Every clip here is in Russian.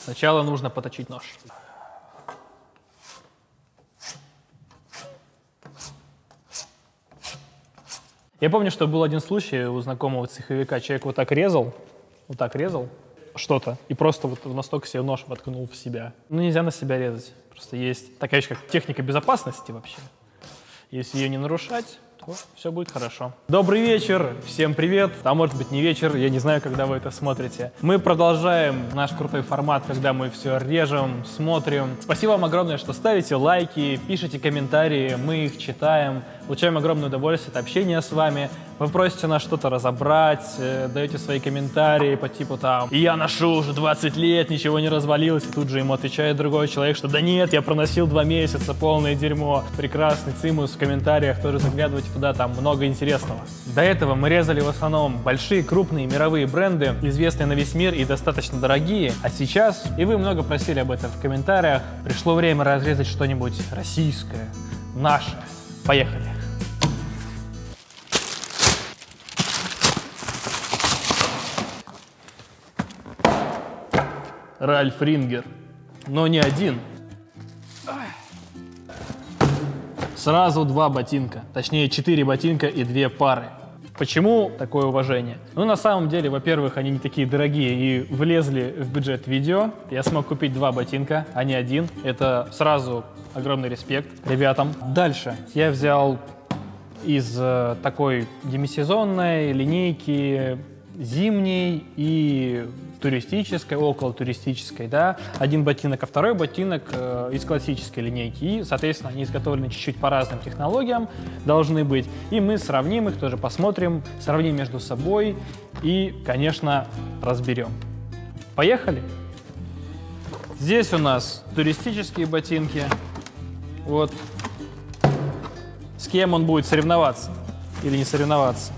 Сначала нужно поточить нож. Я помню, что был один случай у знакомого цеховика. Человек вот так резал что-то, и просто вот настолько себе нож воткнул в себя. Ну, нельзя на себя резать. Просто есть такая вещь, как техника безопасности вообще. Если ее не нарушать, то все будет хорошо. Добрый вечер, всем привет. А может быть не вечер, я не знаю, когда вы это смотрите. Мы продолжаем наш крутой формат, когда мы все режем, смотрим. Спасибо вам огромное, что ставите лайки, пишите комментарии, мы их читаем. Получаем огромное удовольствие от общения с вами. Вы просите нас что-то разобрать, даете свои комментарии по типу там «Я ношу уже 20 лет, ничего не развалилось», и тут же ему отвечает другой человек, что «Да нет, я проносил 2 месяца, полное дерьмо». Прекрасный цимус в комментариях, тоже заглядывайте туда, там много интересного. До этого мы резали в основном большие, крупные мировые бренды, известные на весь мир и достаточно дорогие. А сейчас, и вы много просили об этом в комментариях, пришло время разрезать что-нибудь российское, наше. Поехали! Ральф Рингер, но не один. Сразу 2 ботинка, точнее 4 ботинка и 2 пары. Почему такое уважение? Ну, на самом деле, во-первых, они не такие дорогие и влезли в бюджет видео. Я смог купить 2 ботинка, а не один. Это сразу огромный респект ребятам. Дальше я взял из такой демисезонной линейки зимней и туристической, около туристической, да, один ботинок, а второй ботинок из классической линейки. И, соответственно, они изготовлены чуть-чуть по разным технологиям должны быть. И мы сравним их, тоже посмотрим, сравним между собой и, конечно, разберем. Поехали! Здесь у нас туристические ботинки. Вот. С кем он будет соревноваться или не соревноваться?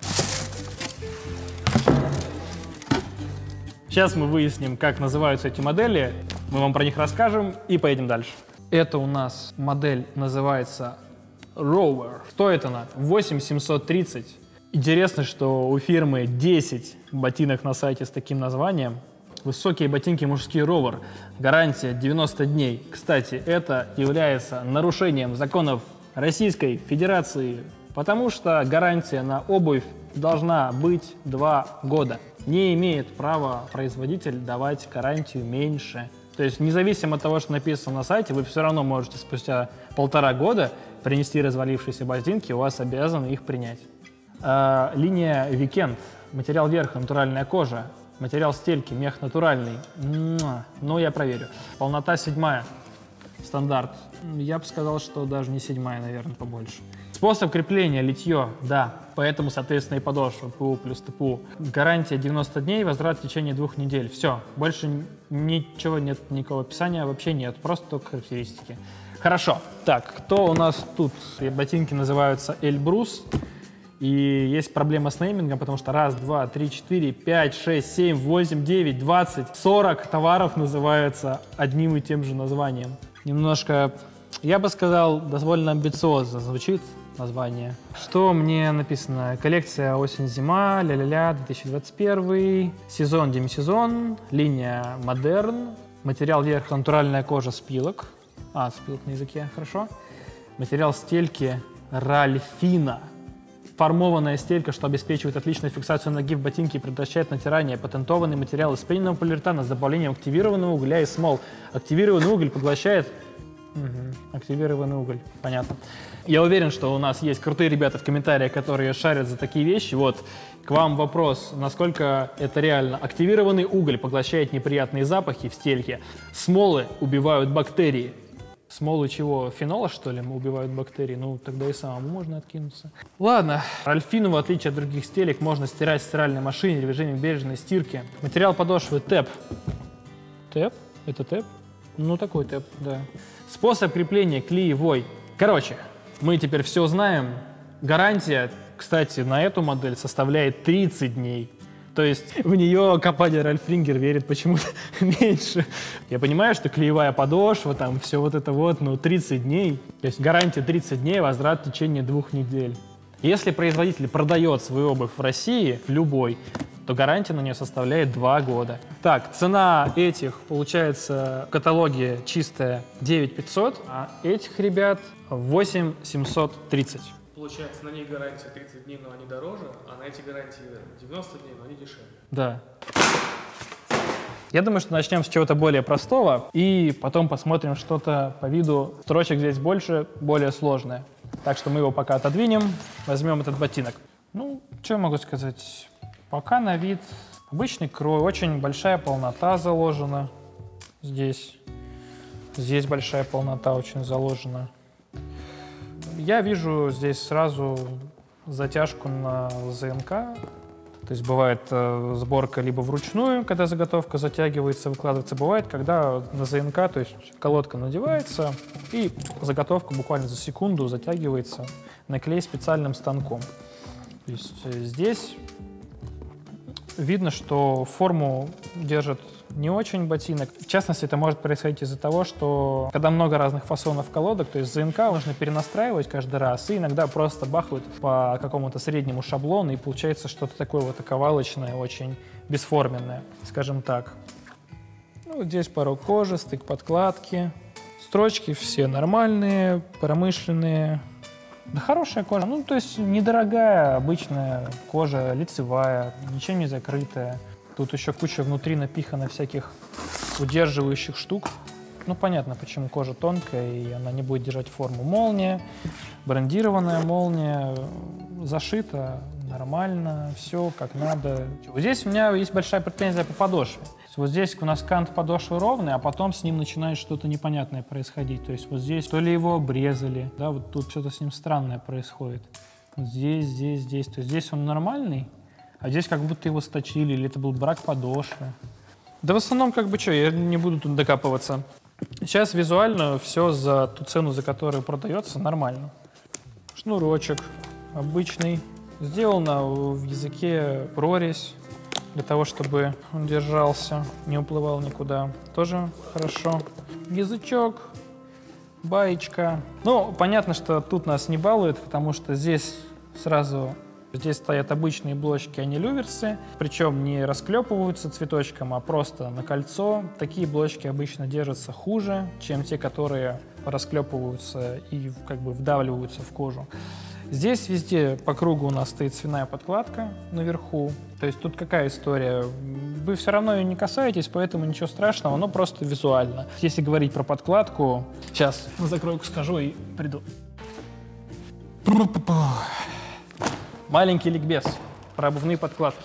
Сейчас мы выясним, как называются эти модели, мы вам про них расскажем и поедем дальше. Это у нас модель называется Rover. Стоит она 8730. Интересно, что у фирмы 10 ботинок на сайте с таким названием. Высокие ботинки мужские Rover. Гарантия 90 дней. Кстати, это является нарушением законов Российской Федерации, потому что гарантия на обувь должна быть 2 года. Не имеет права производитель давать гарантию меньше. То есть независимо от того, что написано на сайте, вы все равно можете спустя 1,5 года принести развалившиеся ботинки, у вас обязаны их принять. Линия Weekend. Материал верха, натуральная кожа. Материал стельки, мех натуральный. Но я проверю. Полнота 7. Стандарт. Я бы сказал, что даже не 7, наверное, побольше. Способ крепления, литье, да. Поэтому, соответственно, и подошва ПУ плюс ТПУ. Гарантия 90 дней, возврат в течение 2 недель. Все, больше ничего нет, никакого описания вообще нет, просто только характеристики. Хорошо. Так, кто у нас тут? Ботинки называются Эльбрус. И есть проблема с неймингом, потому что 1, 2, 3, 4, 5, 6, 7, 8, 9, 20, 40 товаров называются одним и тем же названием. Немножко, я бы сказал, довольно амбициозно звучит название. Что мне написано? Коллекция осень-зима, ля-ля-ля, 2021, сезон, демисезон, линия модерн, материал верх, натуральная кожа, спилок. Спилок на языке, хорошо. Материал стельки Ральфина. Формованная стелька, что обеспечивает отличную фиксацию ноги в ботинке и предотвращает натирание. Патентованный материал из пенного полиуретана с добавлением активированного угля и смол. Активированный уголь поглощает... Активированный уголь, понятно. Я уверен, что у нас есть крутые ребята в комментариях, которые шарят за такие вещи. Вот, к вам вопрос, насколько это реально. Активированный уголь поглощает неприятные запахи в стельке. Смолы убивают бактерии. Смолы чего? Фенола, что ли, убивают бактерии? Ну, тогда и самому можно откинуться. Ладно. Ральфину, в отличие от других стелек, можно стирать в стиральной машине в режиме бережной стирки. Материал подошвы ТЭП. ТЭП? Это ТЭП? Ну, такой ТЭП, да. Способ крепления клеевой. Короче, мы теперь все знаем. Гарантия, кстати, на эту модель составляет 30 дней. То есть в нее компания Ральф Рингер верит почему-то меньше. Я понимаю, что клеевая подошва, там все вот это вот, но 30 дней. То есть гарантия 30 дней, возврат в течение 2 недель. Если производитель продает свою обувь в России, любой, то гарантия на нее составляет 2 года. Так, цена этих, получается, в каталоге чистая 9500, а этих ребят 8730. Получается, на них гарантия 30 дней, но они дороже, а на эти гарантии 90 дней, но они дешевле. Да. Я думаю, что начнем с чего-то более простого, и потом посмотрим что-то по виду. Строчек здесь больше, более сложное. Так что мы его пока отодвинем, возьмем этот ботинок. Ну, что я могу сказать? Пока на вид обычный крой, очень большая полнота заложена здесь. Здесь большая полнота очень заложена. Я вижу здесь сразу затяжку на ЗНК. То есть бывает сборка либо вручную, когда заготовка затягивается, выкладывается. Бывает, когда на ЗНК, то есть колодка надевается, и заготовка буквально за секунду затягивается на клей специальным станком. То есть здесь видно, что форму держит не очень ботинок. В частности, это может происходить из-за того, что когда много разных фасонов колодок, то есть ЗНК нужно перенастраивать каждый раз, и иногда просто бахают по какому-то среднему шаблону, и получается что-то такое вот оковалочное, очень бесформенное, скажем так. Ну, здесь порог кожи, стык подкладки. Строчки все нормальные, промышленные. Да хорошая кожа, ну то есть недорогая, обычная кожа, лицевая, ничем не закрытая. Тут еще куча внутри напихано всяких удерживающих штук. Ну понятно, почему кожа тонкая и она не будет держать форму. Молния, брендированная молния, зашита нормально, все как надо. Вот здесь у меня есть большая претензия по подошве. Вот здесь у нас кант подошвы ровный, а потом с ним начинает что-то непонятное происходить. То есть вот здесь то ли его обрезали, да, вот тут что-то с ним странное происходит. Вот здесь, здесь. То есть здесь он нормальный, а здесь как будто его сточили, или это был брак подошвы. Да в основном как бы что, я не буду тут докапываться. Сейчас визуально все за ту цену, за которую продается, нормально. Шнурочек обычный. Сделано в языке прорезь, для того, чтобы он держался, не уплывал никуда. Тоже хорошо. Язычок, баечка. Ну, понятно, что тут нас не балует, потому что здесь сразу... Здесь стоят обычные блочки, а не люверсы. Причем не расклепываются цветочком, а просто на кольцо. Такие блочки обычно держатся хуже, чем те, которые расклепываются и как бы вдавливаются в кожу. Здесь везде по кругу у нас стоит свиная подкладка наверху. То есть тут какая история? Вы все равно ее не касаетесь, поэтому ничего страшного, но просто визуально. Если говорить про подкладку... Сейчас на закройку скажу и приду. Маленький ликбез про обувные подкладки.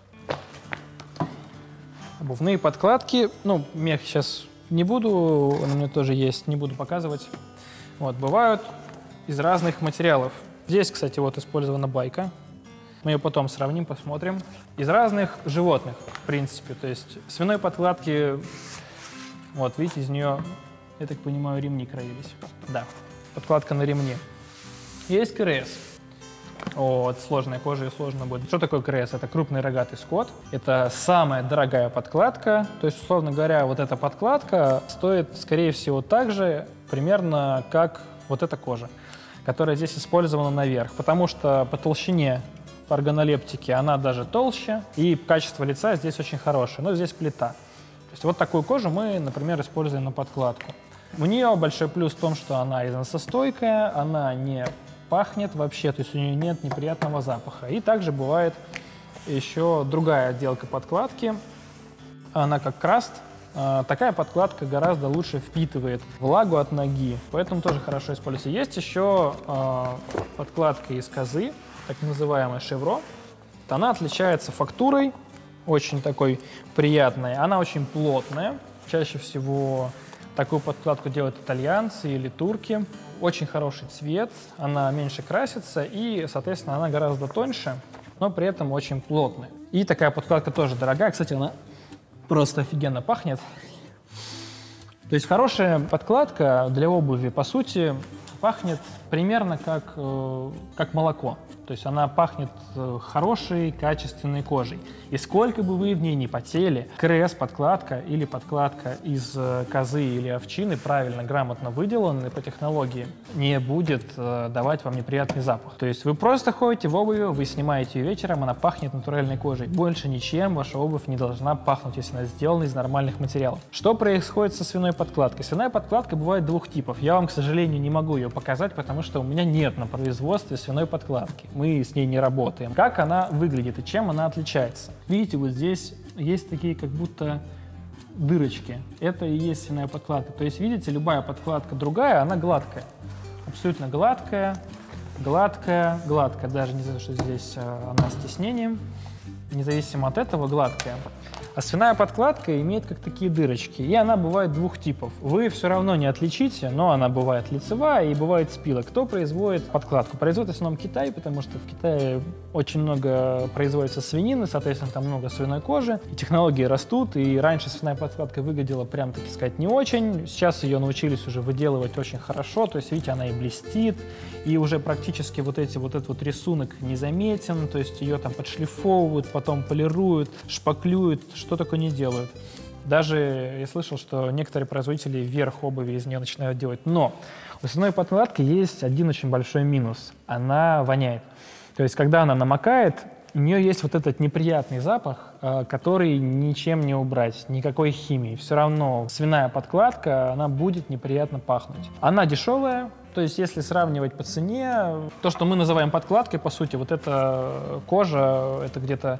Обувные подкладки, ну, мех сейчас не буду, он у меня тоже есть, не буду показывать. Вот, бывают из разных материалов. Здесь, кстати, вот использована байка. Мы ее потом сравним, посмотрим. Из разных животных, в принципе. То есть свиной подкладки, вот, видите, из нее, я так понимаю, ремни краились. Да, подкладка на ремне. Есть КРС. Вот, сложная кожа и сложно будет. Что такое КРС? Это крупный рогатый скот. Это самая дорогая подкладка. То есть, условно говоря, вот эта подкладка стоит, скорее всего, так же примерно, как вот эта кожа, которая здесь использована наверх. Потому что по толщине органолептики она даже толще, и качество лица здесь очень хорошее. Но здесь плита. То есть вот такую кожу мы, например, используем на подкладку. У нее большой плюс в том, что она износостойкая, она не пахнет вообще, то есть у нее нет неприятного запаха. И также бывает еще другая отделка подкладки, она как краст. Такая подкладка гораздо лучше впитывает влагу от ноги, поэтому тоже хорошо используется. Есть еще подкладка из козы, так называемая шевро. Она отличается фактурой, очень такой приятной, она очень плотная. Чаще всего такую подкладку делают итальянцы или турки. Очень хороший цвет, она меньше красится и, соответственно, она гораздо тоньше, но при этом очень плотная. И такая подкладка тоже дорогая. Кстати, она просто офигенно пахнет. То есть хорошая подкладка для обуви, по сути, пахнет примерно как молоко. То есть она пахнет хорошей, качественной кожей. И сколько бы вы в ней ни потели, КРС-подкладка или подкладка из козы или овчины, правильно, грамотно выделанной по технологии, не будет давать вам неприятный запах. То есть вы просто ходите в обуви, вы снимаете ее вечером, она пахнет натуральной кожей. Больше ничем ваша обувь не должна пахнуть, если она сделана из нормальных материалов. Что происходит со свиной подкладкой? Свиная подкладка бывает двух типов. Я вам, к сожалению, не могу ее показать, потому что у меня нет на производстве свиной подкладки. Мы с ней не работаем. Как она выглядит и чем она отличается? Видите, вот здесь есть такие как будто дырочки. Это и есть свиная подкладка. То есть, видите, любая подкладка другая, она гладкая. Абсолютно гладкая, гладкая, гладкая. Даже не знаю, что здесь она с тиснением. Независимо от этого, гладкая. А свиная подкладка имеет как такие дырочки, и она бывает двух типов. Вы все равно не отличите, но она бывает лицевая и бывает спила. Кто производит подкладку? Производит в основном Китай, потому что в Китае очень много производится свинины, соответственно, там много свиной кожи, и технологии растут, и раньше свиная подкладка выглядела, прям таки сказать, не очень. Сейчас ее научились уже выделывать очень хорошо, то есть, видите, она и блестит, и уже практически вот этот рисунок незаметен, то есть ее там подшлифовывают, потом полируют, шпаклюют, что только не делают. Даже я слышал, что некоторые производители верх обуви из нее начинают делать. Но у свиной подкладки есть один очень большой минус. Она воняет. То есть, когда она намокает, у нее есть вот этот неприятный запах, который ничем не убрать, никакой химии. Все равно свиная подкладка, она будет неприятно пахнуть. Она дешевая. То есть, если сравнивать по цене, то, что мы называем подкладкой, по сути, вот эта кожа, это где-то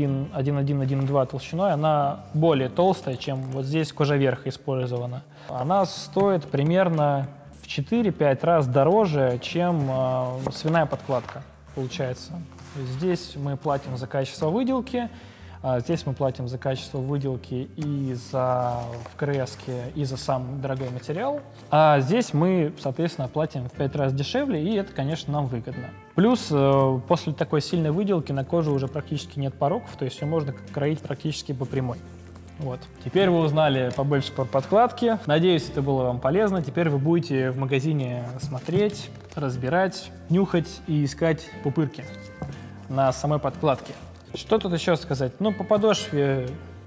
1,1-1,2 толщиной, она более толстая, чем вот здесь кожа верха использована. Она стоит примерно в 4-5 раз дороже, чем свиная подкладка, получается. То есть здесь мы платим за качество выделки, здесь мы платим за качество выделки и за вкраске, и за сам дорогой материал. А здесь мы, соответственно, платим в 5 раз дешевле, и это, конечно, нам выгодно. Плюс после такой сильной выделки на коже уже практически нет пороков, то есть ее можно кроить практически по прямой. Вот. Теперь вы узнали побольше про подкладки. Надеюсь, это было вам полезно. Теперь вы будете в магазине смотреть, разбирать, нюхать и искать пупырки на самой подкладке. Что тут еще сказать? Ну, по подошве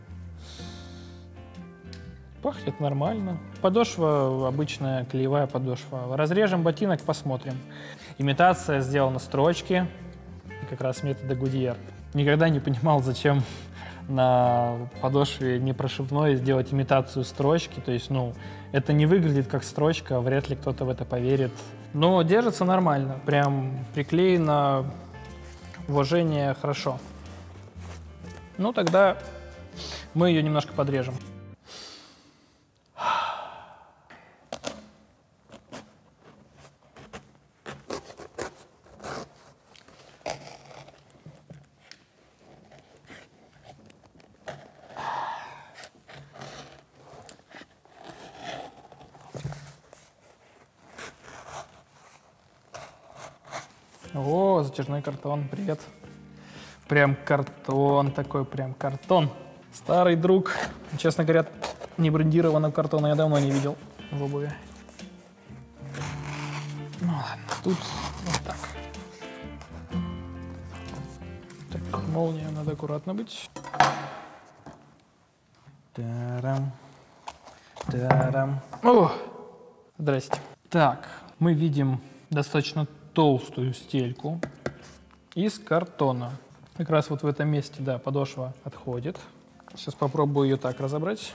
пахнет нормально. Подошва обычная, клеевая подошва. Разрежем ботинок, посмотрим. Имитация сделана строчки, как раз метода Гудьер. Никогда не понимал, зачем на подошве непрошивной сделать имитацию строчки. То есть, ну, это не выглядит как строчка, вряд ли кто-то в это поверит. Но держится нормально, прям приклеено, вложение хорошо. Ну, тогда мы ее немножко подрежем. О, затяжной картон, привет. Прям картон такой, прям картон. Старый друг. Честно говоря, не брендированного картона я давно не видел в обуви. Ну ладно, тут вот так. Так, молния, надо аккуратно быть. Тарам. Тарам. О! Здрасте. Так, мы видим достаточно толстую стельку из картона. Как раз вот в этом месте, да, подошва отходит. Сейчас попробую ее так разобрать.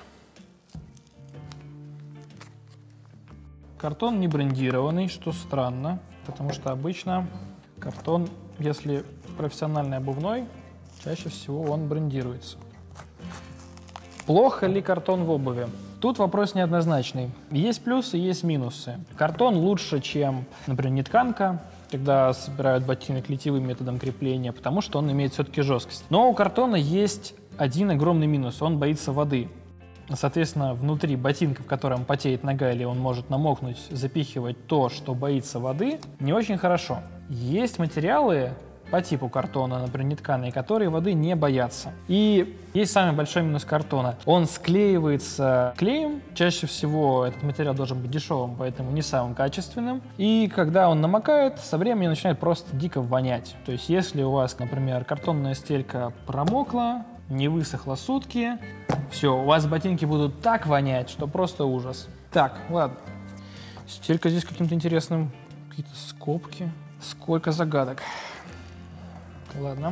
Картон не брендированный, что странно, потому что обычно картон, если профессиональный обувной, чаще всего он брендируется. Плохо ли картон в обуви? Тут вопрос неоднозначный. Есть плюсы, есть минусы. Картон лучше, чем, например, нетканка, когда собирают ботинок литьевым методом крепления, потому что он имеет все-таки жесткость. Но у картона есть один огромный минус. Он боится воды. Соответственно, внутри ботинка, в котором потеет нога или он может намокнуть, запихивать то, что боится воды, не очень хорошо. Есть материалы, по типу картона, например, нетканые, которые воды не боятся. И есть самый большой минус картона. Он склеивается клеем. Чаще всего этот материал должен быть дешевым, поэтому не самым качественным. И когда он намокает, со временем начинает просто дико вонять. То есть если у вас, например, картонная стелька промокла, не высохла сутки, все, у вас ботинки будут так вонять, что просто ужас. Так, ладно. Стелька здесь каким-то интересным, какие-то скобки. Сколько загадок. Ладно.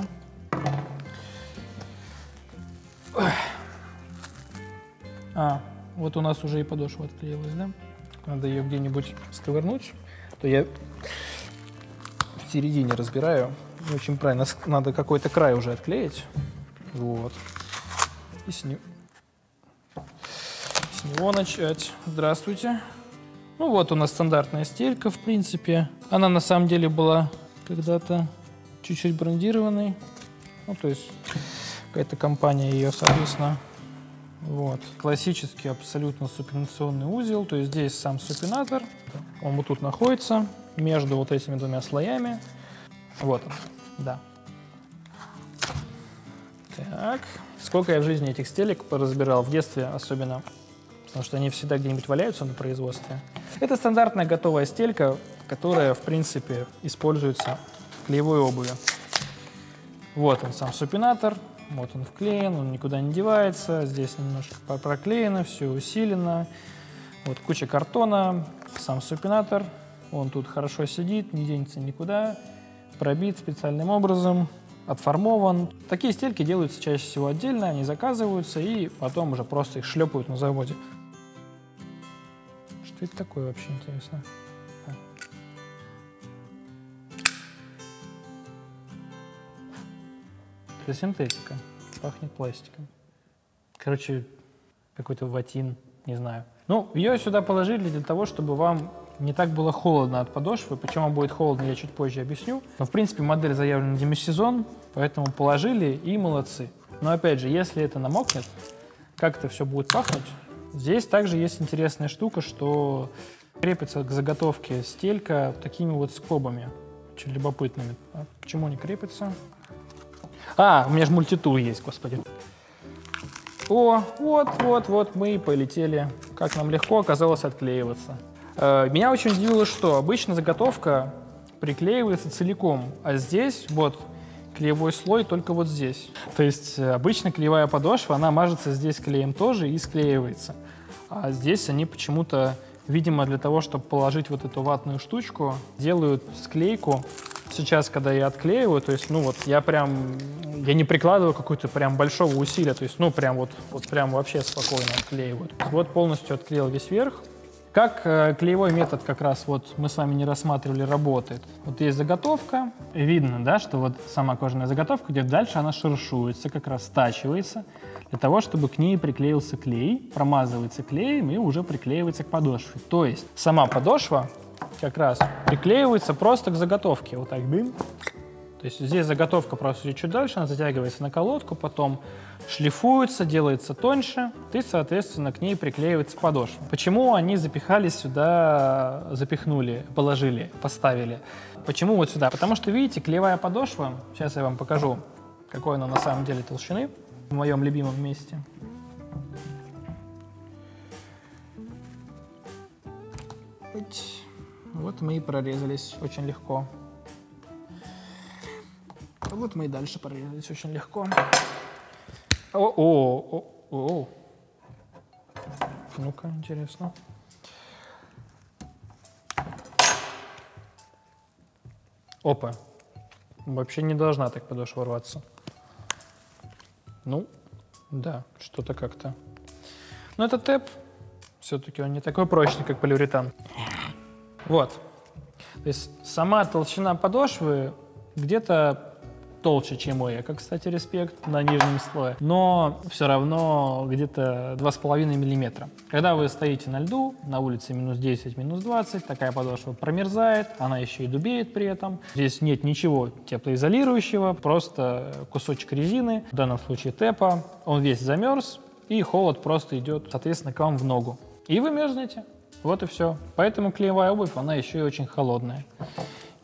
Вот у нас уже и подошва отклеилась, да? Надо ее где-нибудь сковырнуть. То я в середине разбираю. Не очень правильно. Надо какой-то край уже отклеить. Вот. И с него начать. Здравствуйте. Ну вот у нас стандартная стелька, в принципе. Она на самом деле была когда-то чуть-чуть брендированной. Ну, то есть какая-то компания ее, соответственно. Вот. Классический абсолютно супинационный узел. То есть здесь сам супинатор. Он вот тут находится, между вот этими двумя слоями. Вот он, да. Так. Сколько я в жизни этих стелек поразбирал, в детстве особенно. Потому что они всегда где-нибудь валяются на производстве. Это стандартная готовая стелька, которая, в принципе, используется в клеевой обуви. Вот он сам супинатор, вот он вклеен, он никуда не девается. Здесь немножко проклеено, все усилено. Вот куча картона, сам супинатор. Он тут хорошо сидит, не денется никуда. Пробит специальным образом, отформован. Такие стельки делаются чаще всего отдельно, они заказываются и потом уже просто их шлепают на заводе. Что это такое вообще, интересно? Это синтетика. Пахнет пластиком. Короче, какой-то ватин, не знаю. Ну, ее сюда положили для того, чтобы вам не так было холодно от подошвы. Почему будет холодно, я чуть позже объясню. Но, в принципе, модель заявлена на демисезон, поэтому положили и молодцы. Но, опять же, если это намокнет, как это все будет пахнуть? Здесь также есть интересная штука, что крепится к заготовке стелька такими вот скобами, очень любопытными. А почему они крепятся? У меня же мультитул есть, господи. О, вот, мы и полетели. Как нам легко оказалось отклеиваться. Меня очень удивило, что обычно заготовка приклеивается целиком, а здесь вот клеевой слой только вот здесь. То есть обычно клеевая подошва, она мажется здесь клеем тоже и склеивается. А здесь они почему-то, видимо, для того, чтобы положить вот эту ватную штучку, делают склейку. Сейчас, когда я отклеиваю, то есть, ну вот, я не прикладываю какое-то прям большого усилия, то есть, ну, прям вот прям вообще спокойно отклеиваю. Вот полностью отклеил весь верх. Как клеевой метод как раз вот мы с вами не рассматривали, работает. Вот есть заготовка, видно, да, что вот сама кожаная заготовка, где дальше она шершуется, как раз стачивается, для того, чтобы к ней приклеился клей, промазывается клеем и уже приклеивается к подошве. То есть сама подошва как раз приклеивается просто к заготовке, вот так, дым. То есть здесь заготовка просто чуть дальше, она затягивается на колодку, потом шлифуется, делается тоньше, и, соответственно, к ней приклеивается подошва. Почему они запихали сюда, положили, поставили? Почему вот сюда? Потому что, видите, клеевая подошва, сейчас я вам покажу, какой она на самом деле толщины, в моем любимом месте. Вот мы и прорезались очень легко. Вот мы и дальше прорезались очень легко. О-о-о-о. Ну-ка, интересно. Опа. Вообще не должна так подошва рваться. Ну, да, что-то как-то. Но это ТЭП. Все-таки он не такой прочный, как полиуретан. Вот. То есть сама толщина подошвы где-то толще, чем у Эко, кстати, респект, на нижнем слое, но все равно где-то 2,5 мм. Когда вы стоите на льду, на улице минус 10, минус 20, такая подошва промерзает, она еще и дубеет при этом. Здесь нет ничего теплоизолирующего, просто кусочек резины, в данном случае ТЭПа, он весь замерз, и холод просто идет, соответственно, к вам в ногу. И вы мерзнете. Вот и все. Поэтому клеевая обувь, она еще и очень холодная.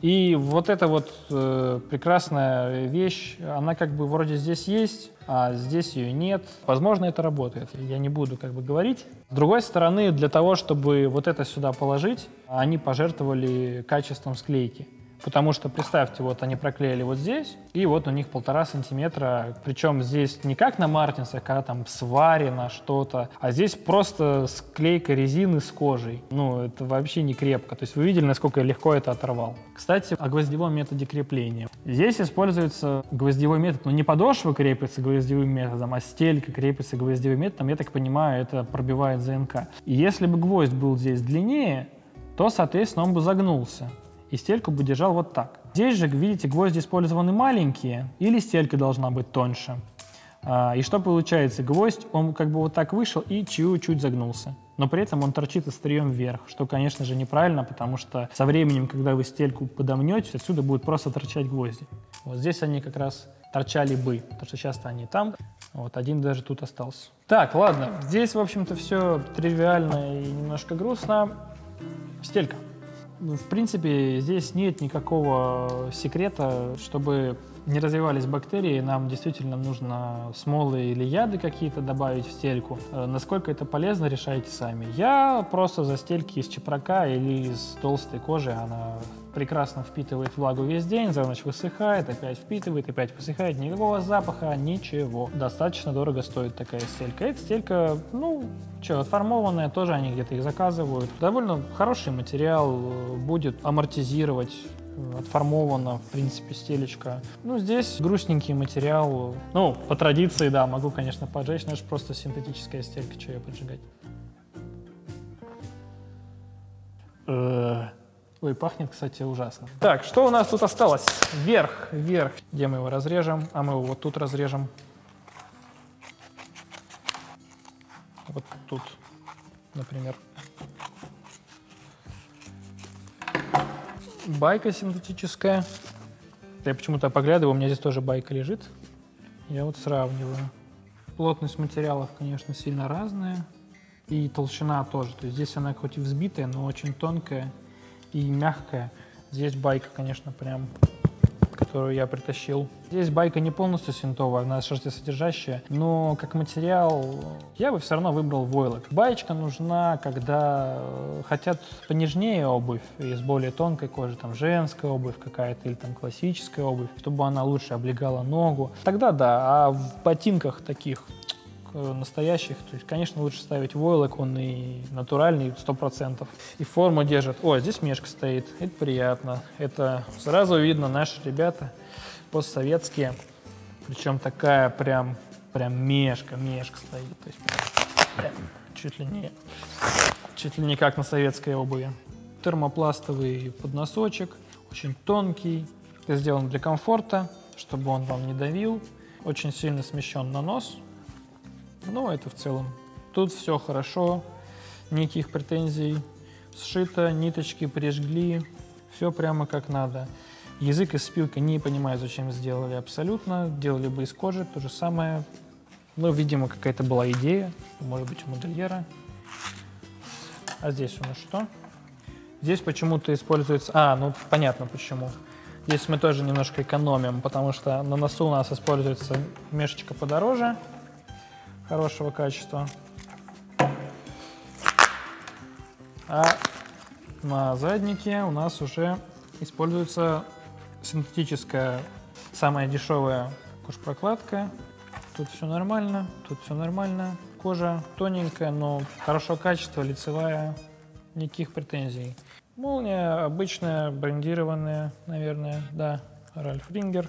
И вот эта вот прекрасная вещь, она как бы вроде здесь есть, а здесь ее нет. Возможно, это работает, я не буду как бы говорить. С другой стороны, для того, чтобы вот это сюда положить, они пожертвовали качеством склейки. Потому что, представьте, вот они проклеили вот здесь, и вот у них 1,5 сантиметра, причем здесь не как на мартинсах, когда там сварено что-то, а здесь просто склейка резины с кожей. Ну, это вообще не крепко. То есть вы видели, насколько я легко это оторвал. Кстати, о гвоздевом методе крепления. Здесь используется гвоздевой метод, но не подошва крепится гвоздевым методом, а стелька крепится гвоздевым методом. Я так понимаю, это пробивает ЗНК. И если бы гвоздь был здесь длиннее, то, соответственно, он бы загнулся. И стельку бы держал вот так. Здесь же, видите, гвозди использованы маленькие, или стелька должна быть тоньше. И что получается? Гвоздь, он как бы вот так вышел и чуть-чуть загнулся. Но при этом он торчит острием вверх, что, конечно же, неправильно, потому что со временем, когда вы стельку подомнете, отсюда будут просто торчать гвозди. Вот здесь они как раз торчали бы, потому что часто они там. Вот один даже тут остался. Так, ладно, здесь, в общем-то, все тривиально и немножко грустно. Стелька. В принципе, здесь нет никакого секрета, чтобы не развивались бактерии, нам действительно нужно смолы или яды какие-то добавить в стельку. Насколько это полезно, решайте сами. Я просто за стельки из чепрака или из толстой кожи, она прекрасно впитывает влагу весь день, за ночь высыхает, опять впитывает, опять высыхает, никакого запаха, ничего. Достаточно дорого стоит такая стелька. Эта стелька, ну, отформованная, тоже они где-то их заказывают. Довольно хороший материал, будет амортизировать. Отформована, в принципе, стелечка. Ну, здесь грустненький материал. Ну, по традиции, да, могу, конечно, поджечь, но это же просто синтетическая стелька, что ее поджигать. Ой, пахнет, кстати, ужасно. Так, что у нас тут осталось? Вверх. Где мы его разрежем? А мы его вот тут разрежем. Вот тут, например. Байка синтетическая. Я почему-то поглядываю, у меня здесь тоже байка лежит. Я вот сравниваю. Плотность материалов, конечно, сильно разная. И толщина тоже. То есть здесь она хоть и взбитая, но очень тонкая и мягкая. Здесь байка, конечно, прям, которую я притащил. Здесь байка не полностью синтовая, она шерстосодержащая, но как материал я бы все равно выбрал войлок. Баечка нужна, когда хотят понежнее обувь, из более тонкой кожи, там женская обувь какая-то или там классическая обувь, чтобы она лучше облегала ногу. Тогда да, а в ботинках таких настоящих, то есть, конечно, лучше ставить войлок, он и натуральный, 100%. И форму держит. О, здесь мешка стоит, это приятно. Это сразу видно, наши ребята постсоветские, причем такая прям мешка стоит. То есть, прям чуть ли не как на советской обуви. Термопластовый подносочек, очень тонкий, сделан для комфорта, чтобы он вам не давил. Очень сильно смещен на нос. Но это в целом. Тут все хорошо, никаких претензий. Сшито, ниточки прижгли, все прямо как надо. Язык из спилки не понимаю, зачем сделали абсолютно. Делали бы из кожи, то же самое. Ну, видимо, какая-то была идея, может быть, у модельера. А здесь у нас что? Здесь почему-то используется... ну понятно почему. Здесь мы тоже немножко экономим, потому что на носу у нас используется мешечка подороже. Хорошего качества. А на заднике у нас уже используется синтетическая, самая дешевая кожпрокладка. Тут все нормально, Кожа тоненькая, но хорошего качества, лицевая, никаких претензий. Молния обычная, брендированная, наверное, да, Ральф Рингер.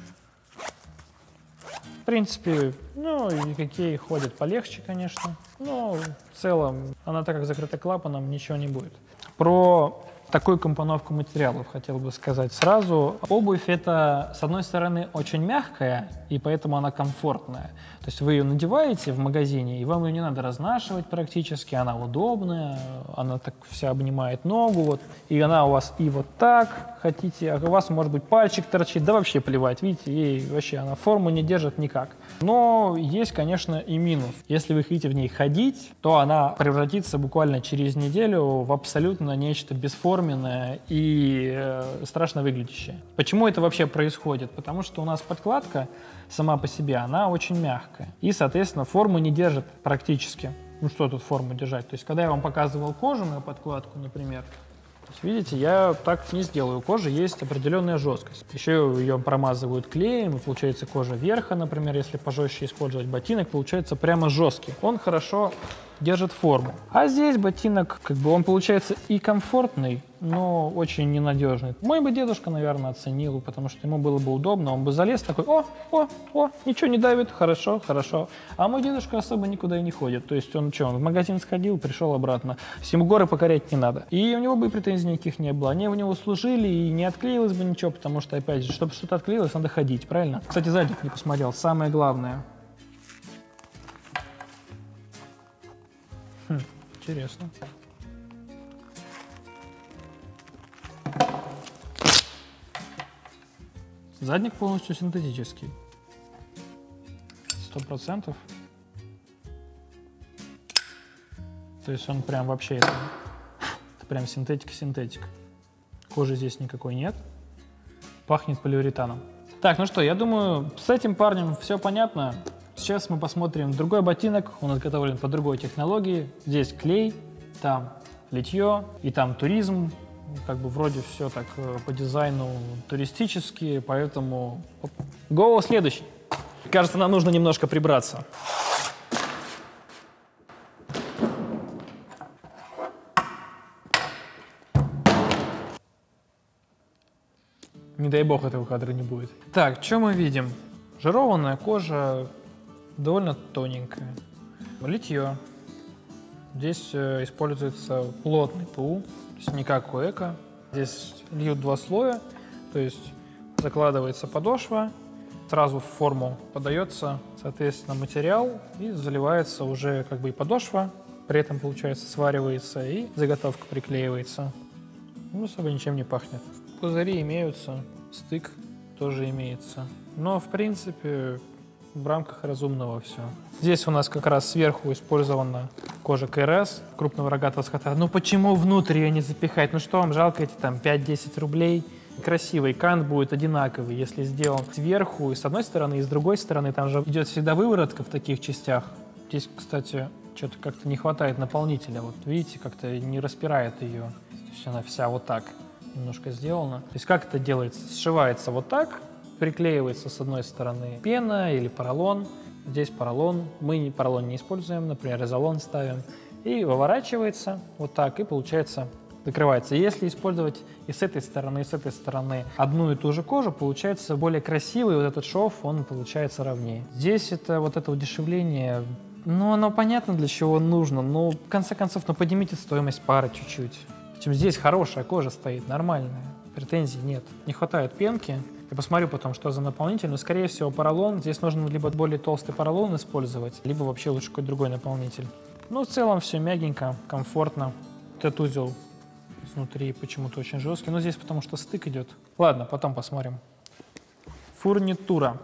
В принципе, ну, и какие ходят полегче, конечно. Но в целом, она так как закрыта клапаном, ничего не будет. Про такую компоновку материалов хотел бы сказать сразу. Обувь это, с одной стороны, очень мягкая, и поэтому она комфортная. То есть вы ее надеваете в магазине, и вам ее не надо разнашивать практически, она удобная, она так вся обнимает ногу, вот, и она у вас и вот так хотите, а у вас может быть пальчик торчит, да вообще плевать, видите, ей вообще она форму не держит никак. Но есть, конечно, и минус. Если вы хотите в ней ходить, то она превратится буквально через неделю в абсолютно нечто бесформенное, бесформенная и страшно выглядящая. Почему это вообще происходит? Потому что у нас подкладка сама по себе, она очень мягкая. И, соответственно, форму не держит практически. Ну что тут форму держать? То есть, когда я вам показывал кожаную подкладку, например, видите, я так не сделаю. У кожи есть определенная жесткость. Еще ее промазывают клеем, и получается кожа верха, например, если пожестче использовать ботинок, получается прямо жесткий. Он хорошо держит форму. А здесь ботинок, как бы он получается и комфортный, но очень ненадежный. Мой бы дедушка, наверное, оценил, потому что ему было бы удобно, он бы залез такой, ничего не давит, хорошо, хорошо. А мой дедушка особо никуда и не ходит. То есть он что, он в магазин сходил, пришел обратно. Ему горы покорять не надо. И у него бы претензий никаких не было. Они у него служили, и не отклеилось бы ничего, потому что, опять же, чтобы что-то отклеилось, надо ходить, правильно? Кстати, задник не посмотрел. Самое главное. Интересно. Задник полностью синтетический. 100%. То есть он прям вообще это прям синтетика. Кожи здесь никакой нет. Пахнет полиуретаном. Так, ну что, я думаю, с этим парнем все понятно. Сейчас мы посмотрим другой ботинок, он изготовлен по другой технологии. Здесь клей, там литье и там туризм. Как бы вроде все так по дизайну туристически, поэтому go следующий. Кажется, нам нужно немножко прибраться. Не дай бог этого кадра не будет. Так, что мы видим? Жированная кожа, довольно тоненькая. Литье. Здесь используется плотный ПУ, то есть не как у эко. Здесь льют 2 слоя, то есть закладывается подошва, сразу в форму подается, соответственно, материал и заливается уже как бы и подошва, при этом, получается, сваривается и заготовка приклеивается. Ну, особо ничем не пахнет. Пузыри имеются, стык тоже имеется. Но, в принципе, в рамках разумного все. Здесь у нас как раз сверху использована кожа КРС, крупного рогатого скота. Ну почему внутрь ее не запихать? Ну что вам жалко эти там 5-10 рублей? Красивый кант будет одинаковый, если сделан сверху и с одной стороны, и с другой стороны. Там же идет всегда выворотка в таких частях. Здесь, кстати, что-то как-то не хватает наполнителя. Вот видите, как-то не распирает ее. То есть она вся вот так немножко сделана. То есть как это делается? Сшивается вот так, приклеивается с одной стороны пена или поролон. Здесь поролон. Мы поролон не используем, например, изолон ставим. И выворачивается вот так, и получается закрывается. Если использовать и с этой стороны одну и ту же кожу, получается более красивый вот этот шов, он получается ровнее. Здесь это вот это удешевление, ну оно понятно для чего нужно, но в конце концов, ну поднимите стоимость пары чуть-чуть. Причем здесь хорошая кожа стоит, нормальная, претензий нет. Не хватает пенки. Я посмотрю потом, что за наполнитель, но скорее всего поролон. Здесь нужно либо более толстый поролон использовать, либо вообще лучше какой-то другой наполнитель. Ну в целом все мягенько, комфортно. Этот узел внутри почему-то очень жесткий, но здесь потому что стык идет. Ладно, потом посмотрим. Фурнитура.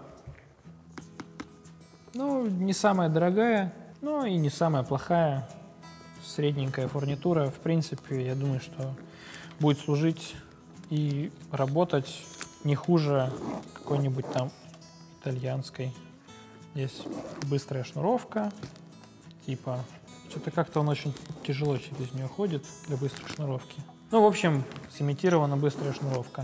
Ну, не самая дорогая, но и не самая плохая. Средненькая фурнитура. В принципе, я думаю, что будет служить и работать не хуже какой-нибудь там итальянской. Здесь быстрая шнуровка. Типа, что-то как-то он очень тяжело через нее ходит для быстрой шнуровки. Ну, в общем, сымитирована быстрая шнуровка.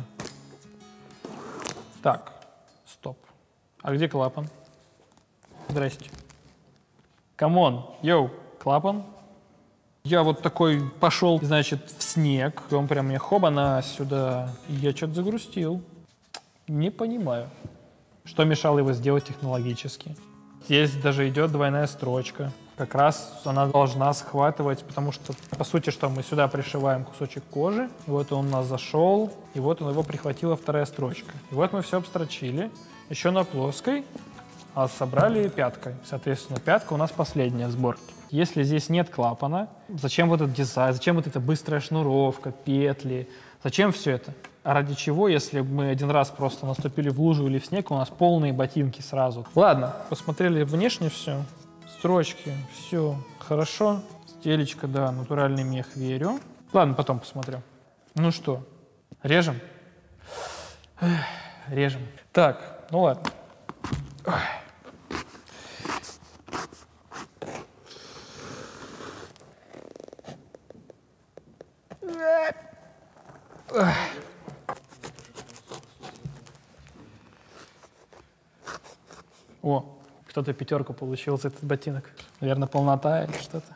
Так, стоп. А где клапан? Здрасте. Камон, йоу, клапан. Я вот такой пошел, значит, в снег. И он прям мне хоба-на сюда. И я что-то загрустил. Не понимаю, что мешало его сделать технологически. Здесь даже идет двойная строчка. Как раз она должна схватывать, потому что, по сути, что мы сюда пришиваем кусочек кожи. И вот он у нас зашел, и вот он его прихватила вторая строчка. И вот мы все обстрочили. Еще на плоской, а собрали пяткой. Соответственно, пятка у нас последняя сборки. Если здесь нет клапана, зачем вот этот дизайн, зачем вот эта быстрая шнуровка, петли, зачем все это? А ради чего, если мы один раз просто наступили в лужу или в снег, у нас полные ботинки сразу? Ладно, посмотрели внешне все, строчки, все хорошо. Стелечка, да, натуральный мех, верю. Ладно, потом посмотрю. Ну что, режем? Режем. Так, ну ладно. О, кто-то 5 получил за этот ботинок. Наверное, полнота или что-то.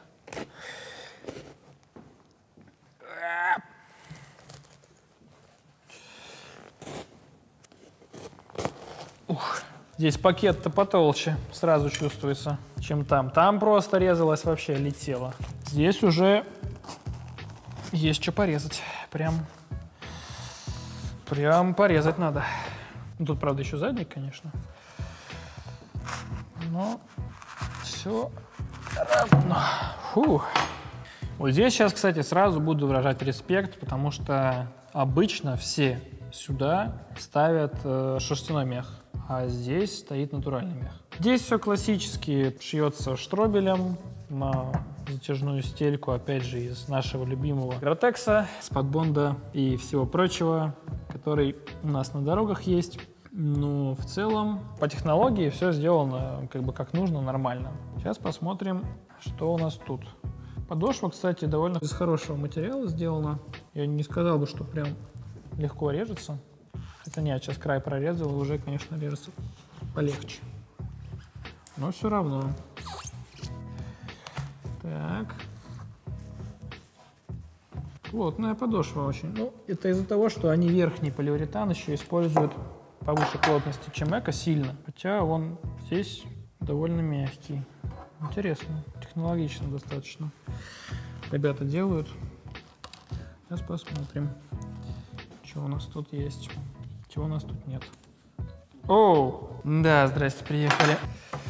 Ух. Здесь пакет-то потолще, сразу чувствуется, чем там. Там просто резалось, вообще летело. Здесь уже есть что порезать. Прям порезать надо. Тут, правда, еще задник, конечно. Но все равно. Фух. Вот здесь сейчас, кстати, сразу буду выражать респект, потому что обычно все сюда ставят шерстяной мех, а здесь стоит натуральный мех. Здесь все классически шьется штробелем на затяжную стельку, опять же, из нашего любимого Гратекса, Спатбонда и всего прочего, который у нас на дорогах есть. Но в целом по технологии все сделано как нужно, нормально. Сейчас посмотрим, что у нас тут. Подошва, кстати, довольно из хорошего материала сделана. Я не сказал бы, что прям легко режется. Хотя нет, сейчас край прорезал, и уже, конечно, режется полегче. Но все равно. Так. Плотная подошва очень. Ну, это из-за того, что они верхний полиуретан еще используют повыше плотности, чем эко, сильно. Хотя он здесь довольно мягкий. Интересно, технологично достаточно. Ребята делают. Сейчас посмотрим, что у нас тут есть, чего у нас тут нет. Оу, да, здрасте, приехали.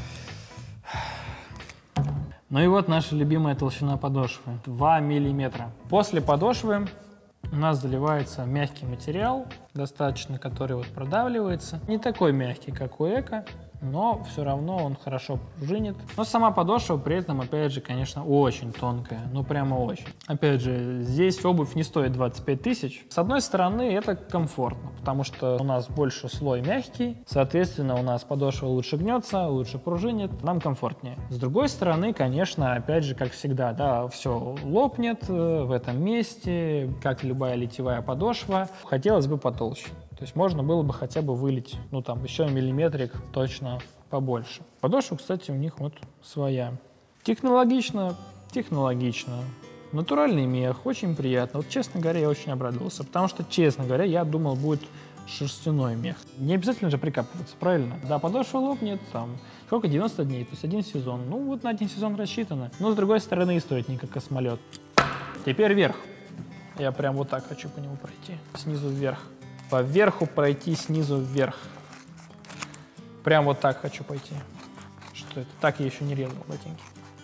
Ну и вот наша любимая толщина подошвы. 2 миллиметра. После подошвы у нас заливается мягкий материал, достаточно, который вот продавливается. Не такой мягкий, как у эко, но все равно он хорошо пружинит. Но сама подошва при этом, опять же, конечно, очень тонкая, ну прямо очень. Опять же, здесь обувь не стоит 25 тысяч. С одной стороны, это комфортно, потому что у нас больше слой мягкий, соответственно, у нас подошва лучше гнется, лучше пружинит, нам комфортнее. С другой стороны, конечно, опять же, как всегда, да, все лопнет в этом месте, как любая литьевая подошва. Хотелось бы потолще. То есть можно было бы хотя бы вылить, ну там еще миллиметрик точно побольше. Подошва, кстати, у них вот своя. Технологично. Натуральный мех, очень приятно. Вот, честно говоря, я очень обрадовался, потому что, честно говоря, я думал, будет шерстяной мех. Не обязательно же прикапываться, правильно? Да, подошва лопнет, там, сколько, 90 дней, то есть 1 сезон. Ну, вот на 1 сезон рассчитано. Но, с другой стороны, и стоит не как космолет. Теперь вверх. Я прям вот так хочу по нему пройти, снизу вверх. По верху пройти снизу вверх. Прям вот так хочу пойти. Что это? Так я еще не резал ботинки.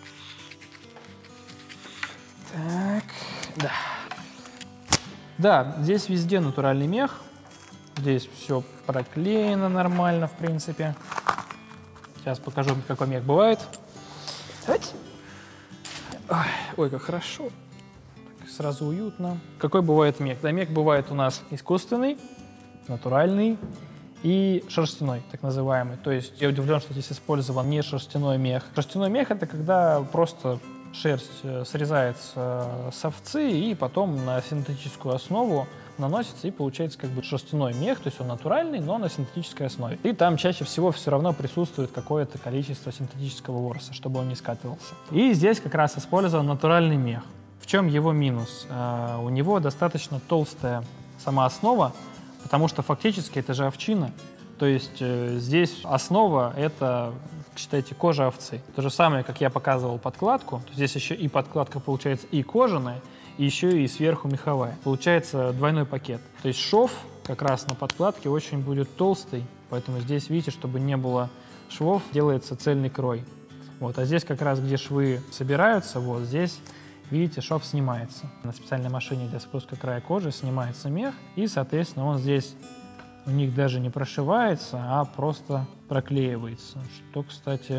Так, да. Да, здесь везде натуральный мех. Здесь все проклеено нормально, в принципе. Сейчас покажу, какой мех бывает. Ой, как хорошо. Так, сразу уютно. Какой бывает мех? Да, мех бывает у нас искусственный, натуральный и шерстяной, так называемый. То есть я удивлен, что здесь использован не шерстяной мех. Шерстяной мех — это когда просто шерсть срезается с овцы и потом на синтетическую основу наносится, и получается как бы шерстяной мех, то есть он натуральный, но на синтетической основе. И там чаще всего все равно присутствует какое-то количество синтетического ворса, чтобы он не скатывался. И здесь как раз использован натуральный мех. В чем его минус? У него достаточно толстая сама основа, потому что фактически это же овчина. То есть здесь основа — это, считайте, кожа овцы. То же самое, как я показывал подкладку. Здесь еще и подкладка получается и кожаная, и еще и сверху меховая. Получается двойной пакет. То есть шов как раз на подкладке очень будет толстый, поэтому здесь, видите, чтобы не было швов, делается цельный крой. Вот. А здесь как раз, где швы собираются, вот здесь, видите, шов снимается. На специальной машине для спуска края кожи снимается мех, и, соответственно, он здесь у них даже не прошивается, а просто проклеивается, что, кстати,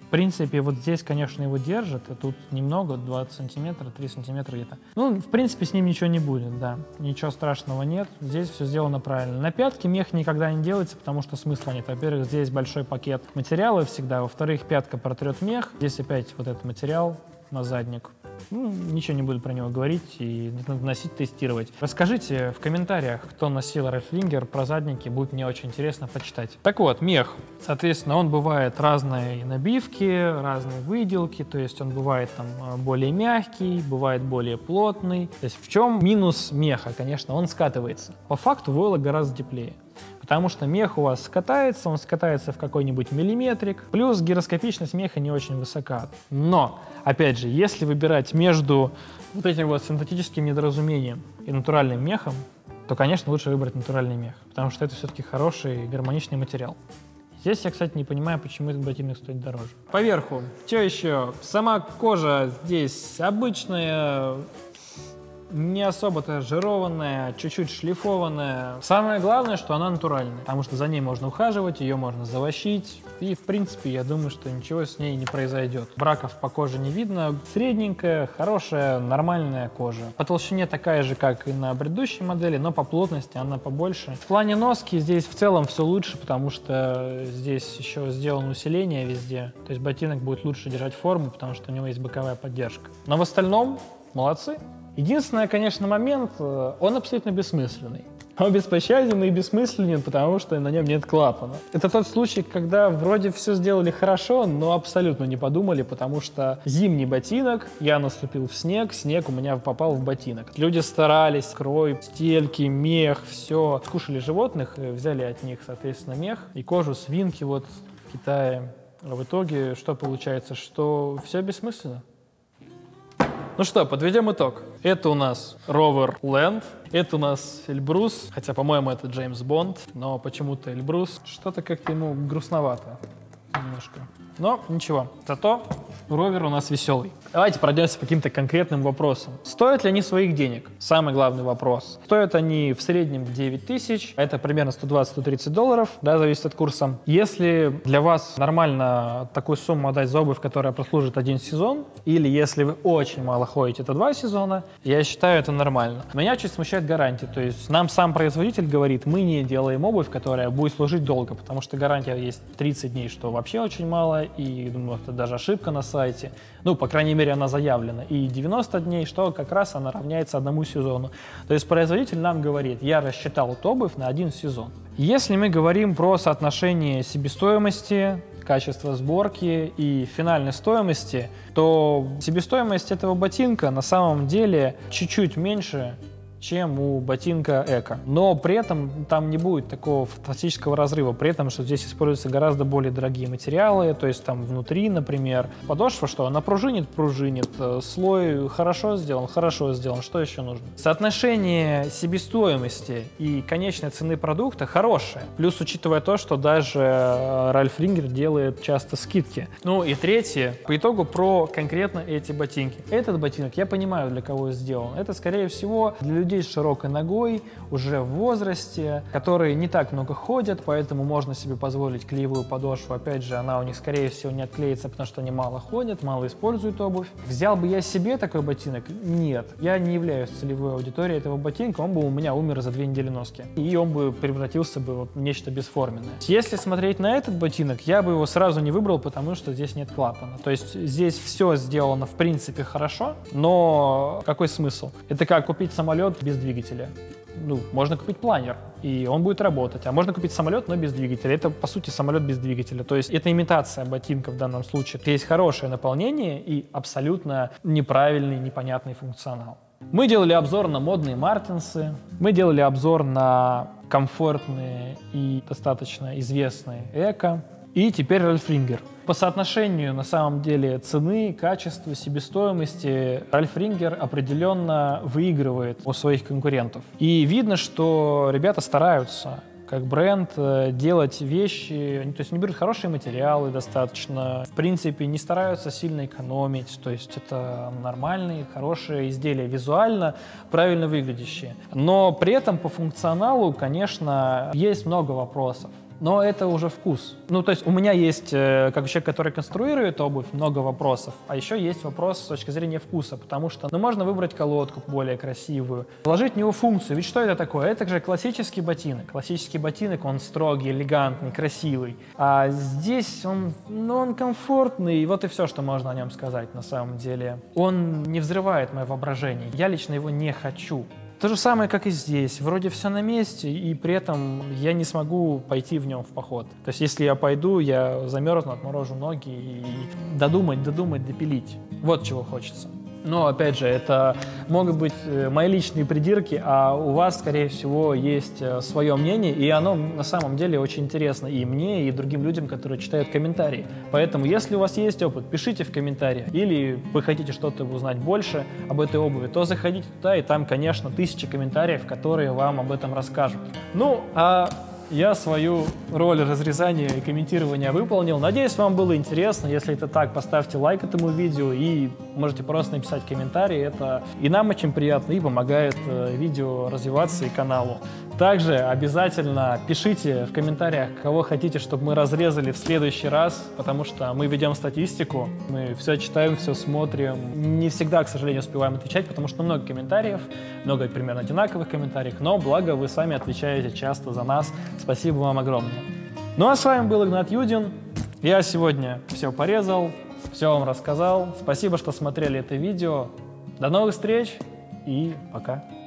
принципе, вот здесь, конечно, его держит, а тут немного, 20 сантиметров, 3 сантиметра где-то. Ну, в принципе, с ним ничего не будет, да, ничего страшного нет, здесь все сделано правильно. На пятке мех никогда не делается, потому что смысла нет. Во-первых, здесь большой пакет материала всегда, во-вторых, пятка протрет мех, здесь опять вот этот материал на задник. Ну, ничего не буду про него говорить и носить, тестировать. Расскажите в комментариях, кто носил Рафлингер про задники, будет мне очень интересно почитать. Так вот, мех. Соответственно, он бывает разной набивки, разной выделки, то есть он бывает там более мягкий, бывает более плотный. То есть в чем минус меха? Конечно, он скатывается. По факту войлок гораздо теплее. Потому что мех у вас скатается, он скатается в какой-нибудь миллиметрик, плюс гироскопичность меха не очень высока. Но, опять же, если выбирать между вот этим вот синтетическим недоразумением и натуральным мехом, то, конечно, лучше выбрать натуральный мех, потому что это все-таки хороший гармоничный материал. Здесь я, кстати, не понимаю, почему этот ботинок стоит дороже. Поверху, что еще? Сама кожа здесь обычная, не особо-то жированная, чуть-чуть шлифованная. Самое главное, что она натуральная, потому что за ней можно ухаживать, ее можно завощить. И, в принципе, я думаю, что ничего с ней не произойдет. Браков по коже не видно. Средненькая, хорошая, нормальная кожа. По толщине такая же, как и на предыдущей модели, но по плотности она побольше. В плане носки здесь в целом все лучше, потому что здесь еще сделано усиление везде. То есть ботинок будет лучше держать форму, потому что у него есть боковая поддержка. Но в остальном молодцы. Единственный, конечно, момент, он абсолютно бессмысленный. Он беспощаден и бессмысленен, потому что на нем нет клапана. Это тот случай, когда вроде все сделали хорошо, но абсолютно не подумали, потому что зимний ботинок, я наступил в снег, снег у меня попал в ботинок. Люди старались, крой, стельки, мех, все. Скушали животных, взяли от них, соответственно, мех и кожу свинки вот в Китае. А в итоге что получается? Что все бессмысленно. Ну что, подведем итог. Это у нас Rover Land, это у нас Эльбрус, хотя, по-моему, это Джеймс Бонд, но почему-то Эльбрус. Что-то как-то ему грустновато немножко. Но ничего, зато Ровер у нас веселый. Давайте пройдемся по каким-то конкретным вопросам. Стоят ли они своих денег? Самый главный вопрос. Стоят они в среднем 9 тысяч, это примерно 120-130 долларов, да, зависит от курса. Если для вас нормально такую сумму отдать за обувь, которая прослужит 1 сезон, или если вы очень мало ходите, это 2 сезона, я считаю, это нормально. Меня чуть смущает гарантия, то есть нам сам производитель говорит, мы не делаем обувь, которая будет служить долго, потому что гарантия есть 30 дней, что вообще очень мало, и, думаю, это даже ошибка на сайте. Ну, по крайней мере, она заявлена. И 90 дней, что как раз она равняется 1 сезону. То есть производитель нам говорит, я рассчитал эту обувь на 1 сезон. Если мы говорим про соотношение себестоимости, качества сборки и финальной стоимости, то себестоимость этого ботинка на самом деле чуть-чуть меньше, чем у ботинка Эко. Но при этом там не будет такого фантастического разрыва, при этом, что здесь используются гораздо более дорогие материалы, то есть там внутри, например, подошва, что она пружинит, слой хорошо сделан, что еще нужно? Соотношение себестоимости и конечной цены продукта хорошее, плюс учитывая то, что даже Ральф Рингер делает часто скидки. Ну и третье, по итогу про конкретно эти ботинки. Этот ботинок, я понимаю, для кого сделан. Это, скорее всего, для людей с широкой ногой, уже в возрасте, которые не так много ходят, поэтому можно себе позволить клеевую подошву. Опять же, она у них, скорее всего, не отклеится, потому что они мало ходят, мало используют обувь. Взял бы я себе такой ботинок? Нет. Я не являюсь целевой аудиторией этого ботинка, он бы у меня умер за 2 недели носки. И он бы превратился бы в нечто бесформенное. Если смотреть на этот ботинок, я бы его сразу не выбрал, потому что здесь нет клапана. То есть здесь все сделано, в принципе, хорошо, но какой смысл? Это как купить самолет без двигателя. Ну, можно купить планер, и он будет работать. А можно купить самолет, но без двигателя. Это, по сути, самолет без двигателя. То есть это имитация ботинка в данном случае. Есть хорошее наполнение и абсолютно неправильный, непонятный функционал. Мы делали обзор на модные Мартинсы, мы делали обзор на комфортные и достаточно известные Эко. И теперь Ральф Рингер. По соотношению, на самом деле, цены, качества, себестоимости Ральф Рингер определенно выигрывает у своих конкурентов. И видно, что ребята стараются, как бренд, делать вещи, то есть они берут хорошие материалы достаточно, в принципе, не стараются сильно экономить, то есть это нормальные, хорошие изделия, визуально правильно выглядящие. Но при этом по функционалу, конечно, есть много вопросов. но это уже вкус. Ну, то есть у меня есть, как человек, который конструирует обувь, много вопросов, а еще есть вопрос с точки зрения вкуса, потому что, ну, можно выбрать колодку более красивую, вложить в него функцию, ведь что это такое? Это же классический ботинок. Классический ботинок, он строгий, элегантный, красивый, а здесь он, ну, он комфортный, и вот и все, что можно о нем сказать на самом деле. Он не взрывает мое воображение, я лично его не хочу. То же самое, как и здесь. Вроде все на месте, и при этом я не смогу пойти в нем в поход. То есть если я пойду, я замерзну, отморожу ноги и додумать, допилить. Вот чего хочется. Но, опять же, это могут быть мои личные придирки, а у вас, скорее всего, есть свое мнение, и оно на самом деле очень интересно и мне, и другим людям, которые читают комментарии. Поэтому, если у вас есть опыт, пишите в комментариях, или вы хотите что-то узнать больше об этой обуви, то заходите туда, и там, конечно, тысячи комментариев, которые вам об этом расскажут. Ну, а я свою роль разрезания и комментирования выполнил. Надеюсь, вам было интересно. Если это так, поставьте лайк этому видео и можете просто написать комментарий. Это и нам очень приятно, и помогает видео развиваться и каналу. Также обязательно пишите в комментариях, кого хотите, чтобы мы разрезали в следующий раз, потому что мы ведем статистику, мы все читаем, все смотрим. Не всегда, к сожалению, успеваем отвечать, потому что много комментариев, много примерно одинаковых комментариев, но благо вы сами отвечаете часто за нас. Спасибо вам огромное. Ну а с вами был Игнат Юдин. Я сегодня все порезал, все вам рассказал. Спасибо, что смотрели это видео. До новых встреч и пока.